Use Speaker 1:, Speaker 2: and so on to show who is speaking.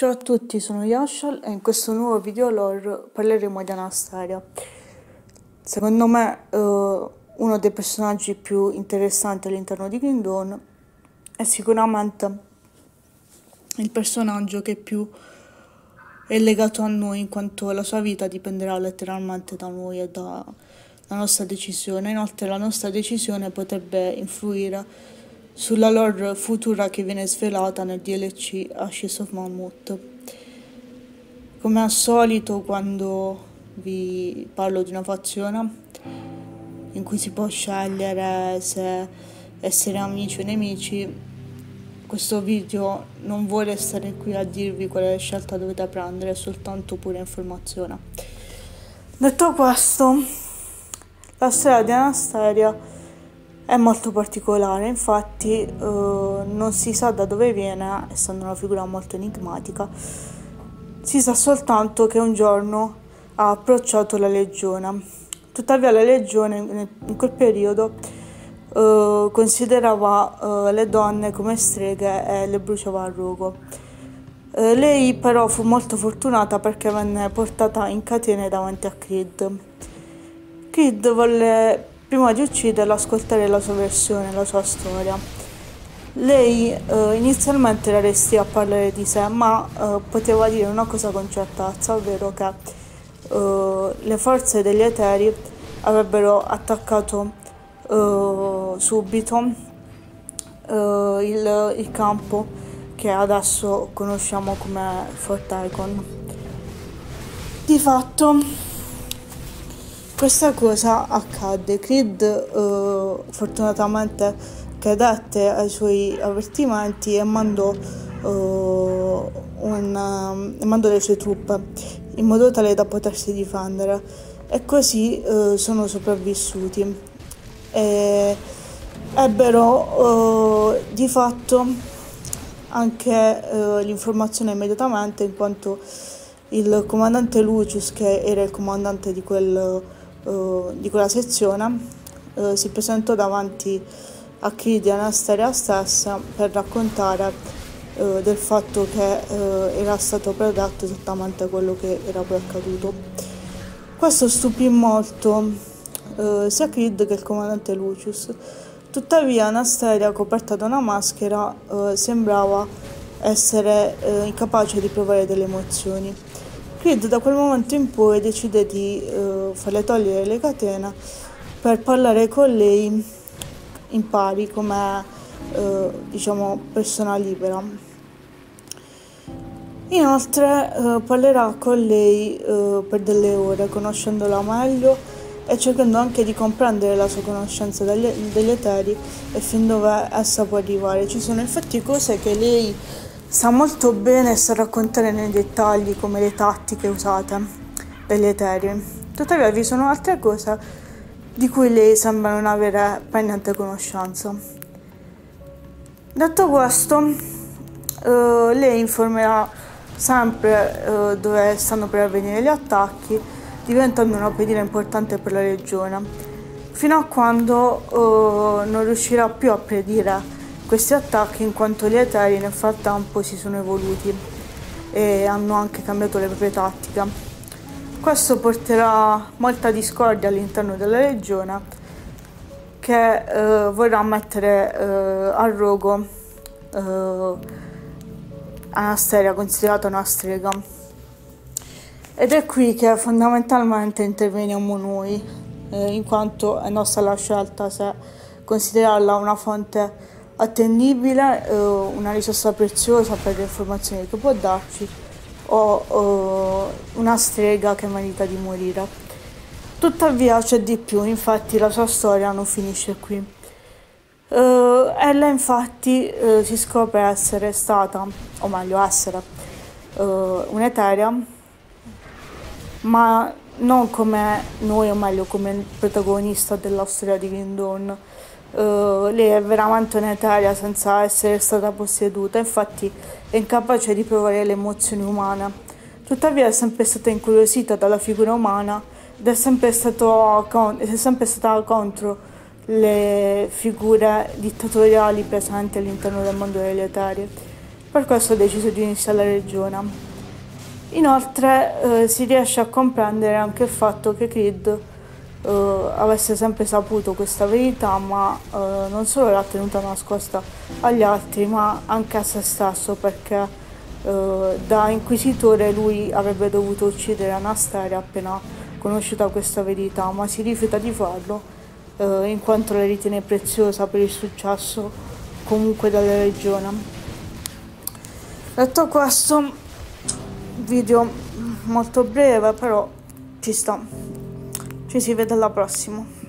Speaker 1: Ciao a tutti, sono Yashal e in questo nuovo video lore parleremo di Anastasia. Secondo me uno dei personaggi più interessanti all'interno di Kingdom è sicuramente il personaggio che più è legato a noi, in quanto la sua vita dipenderà letteralmente da noi e dalla nostra decisione. Inoltre la nostra decisione potrebbe influire sulla lore futura che viene svelata nel DLC Ashes of Mammoth. Come al solito, quando vi parlo di una fazione in cui si può scegliere se essere amici o nemici, questo video non vuole stare qui a dirvi quale scelta dovete prendere, è soltanto pura informazione. Detto questo, la storia di Anastasia è molto particolare, infatti non si sa da dove viene, essendo una figura molto enigmatica. Si sa soltanto che un giorno ha approcciato la legione. Tuttavia la legione in quel periodo considerava le donne come streghe e le bruciava a rogo. Lei però fu molto fortunata perché venne portata in catene davanti a Creed. Creed volle, prima di ucciderla, ascoltare la sua versione, la sua storia. Lei inizialmente era restia a parlare di sé, ma poteva dire una cosa con certezza, ovvero che le forze degli Eteri avrebbero attaccato subito il campo che adesso conosciamo come Fort Icon. Di fatto questa cosa accadde. Creed fortunatamente cadette ai suoi avvertimenti e mandò le sue truppe in modo tale da potersi difendere, e così sono sopravvissuti e ebbero di fatto anche l'informazione immediatamente, in quanto il comandante Lucius, che era il comandante di quella sezione, si presentò davanti a Creed e Anastasia stessa per raccontare del fatto che era stato predetto esattamente quello che era poi accaduto. Questo stupì molto sia Creed che il comandante Lucius. Tuttavia Anastasia, coperta da una maschera, sembrava essere incapace di provare delle emozioni. Creed da quel momento in poi decide di farle togliere le catene per parlare con lei in pari come persona libera. Inoltre parlerà con lei per delle ore, conoscendola meglio e cercando anche di comprendere la sua conoscenza degli Eteri e fin dove essa può arrivare. Ci sono infatti cose che lei sa molto bene e sa raccontare nei dettagli, come le tattiche usate dagli Eteri. Tuttavia vi sono altre cose di cui lei sembra non avere per niente conoscenza. Detto questo, lei informerà sempre dove stanno per avvenire gli attacchi, diventando una pedina importante per la regione, fino a quando non riuscirà più a predire questi attacchi, in quanto gli Eteri nel frattempo si sono evoluti e hanno anche cambiato le proprie tattiche. Questo porterà molta discordia all'interno della regione, che vorrà mettere a rogo Anastasia, considerata una strega. Ed è qui che fondamentalmente interveniamo noi, in quanto è nostra la scelta se considerarla una fonte attendibile, una risorsa preziosa per le informazioni che può darci, o una strega che merita di morire. Tuttavia c'è di più, infatti la sua storia non finisce qui. Ella infatti si scopre essere stata, o meglio essere, un'eterea, ma non come noi, o meglio come il protagonista della storia di Kingdom. Lei è veramente un'eterea senza essere stata posseduta, infatti è incapace di provare le emozioni umane. Tuttavia è sempre stata incuriosita dalla figura umana ed è sempre stata contro le figure dittatoriali presenti all'interno del mondo degli Eteri. per questo ha deciso di iniziare la regione. Inoltre si riesce a comprendere anche il fatto che Creed avesse sempre saputo questa verità, ma non solo l'ha tenuta nascosta agli altri, ma anche a se stesso, perché da inquisitore lui avrebbe dovuto uccidere Anastasia appena conosciuta questa verità, ma si rifiuta di farlo in quanto la ritiene preziosa per il successo comunque della regione. Detto questo, video molto breve, però ci sta. Ci si vede alla prossima.